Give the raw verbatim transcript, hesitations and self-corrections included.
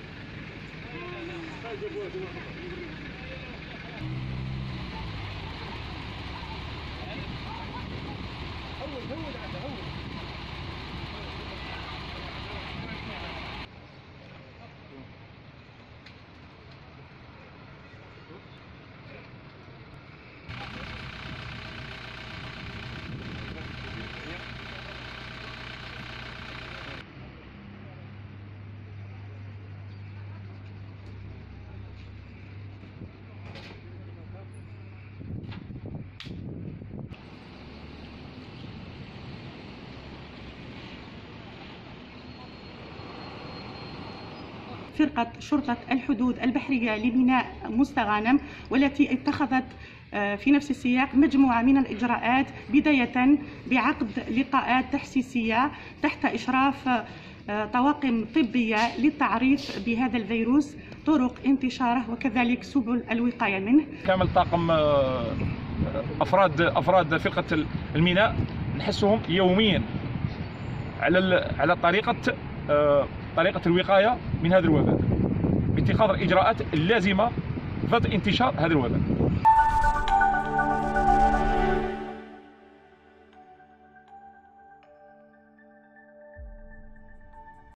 فرقة شرطة الحدود البحرية لميناء مستغانم، والتي اتخذت في نفس السياق مجموعة من الإجراءات، بداية بعقد لقاءات تحسيسية تحت إشراف طواقم طبية للتعريف بهذا الفيروس، طرق انتشاره وكذلك سبل الوقاية منه. كامل طاقم أفراد أفراد فرقة الميناء نحسهم يوميا على على طريقة طريقة الوقاية من هذا الوباء، باتخاذ الإجراءات اللازمة ضد انتشار هذا الوباء.